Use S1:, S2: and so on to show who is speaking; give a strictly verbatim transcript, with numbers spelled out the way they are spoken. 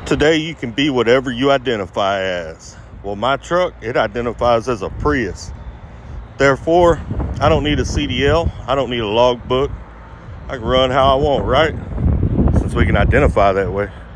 S1: Today you can be whatever you identify as. Well, my truck, it identifies as a Prius. Therefore, I don't need a C D L. I don't need a logbook. I can run how I want, right? Since we can identify that way.